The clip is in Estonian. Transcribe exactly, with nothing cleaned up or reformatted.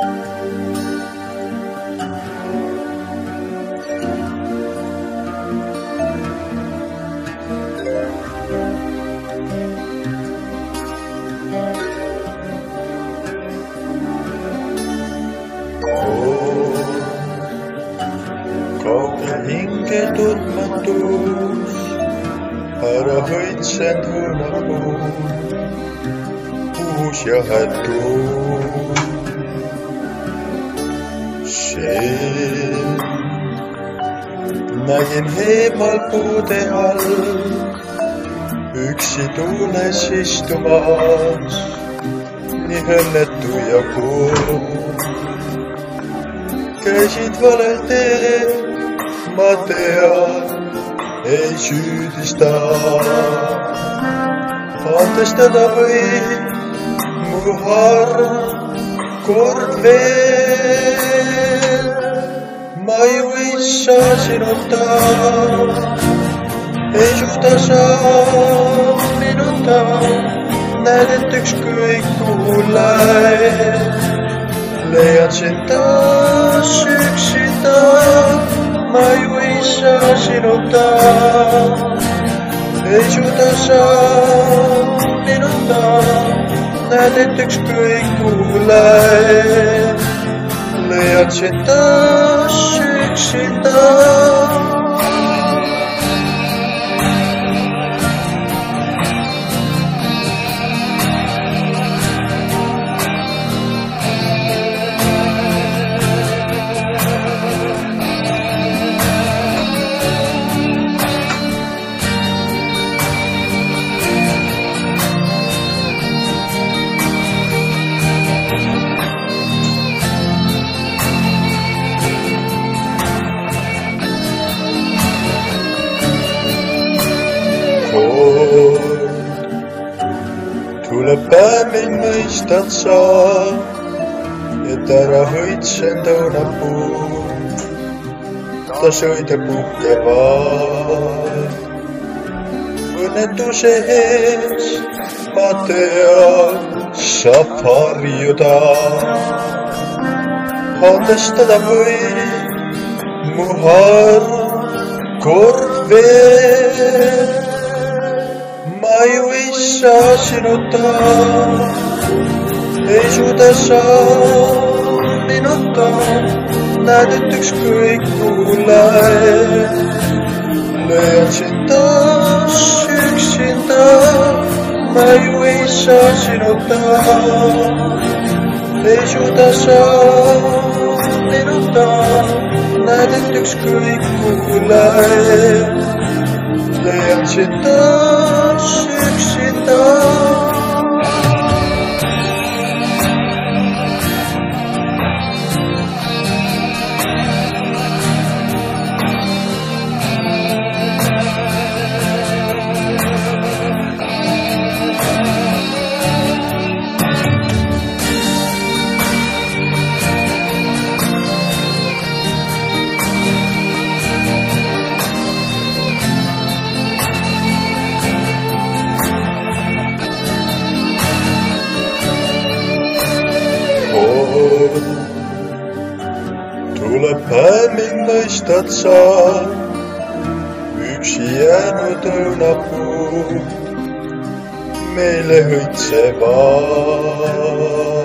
Kaugel hinge tundmatus, ära õitsend õunapuu, uus jahetus. Sind nägin eemal puude all, üksi tuules istumas, nii õnnetu ja kuul. Käisid valel teel, ma tean, ei süüdista. Andestada võib mu harm kord veel. Ma ju ei saa sinuta, ei suuda saa minuta. Näed, et ükskõik kuhu lähed, leiad sind taas üksinda. Ma ju ei saa sinuta, ei suuda saa minuta. Näed, et ükskõik kuhu lähed, leiad sind taas üksinda. Tuleb päev, mil mõistad sa, et ära õitsend õunapuu, ta sõidab puhkevad. Õnnetuse ees, ma tean, saab varjuda. Andestada võib mu harm kord veel. Ma ju ei saa sinuta, ei suuda saa minuta. Näed, et ükskõik kuhu lähed, leiad sind taas üksinda. Ma ju ei saa sinuta, ei suuda saa minuta. Näed, et ükskõik kuhu lähed, leiad sind taas üksinda. Tuleb päev, mil mõistad sa, üksi jäänud õunapuu meile õitsevad.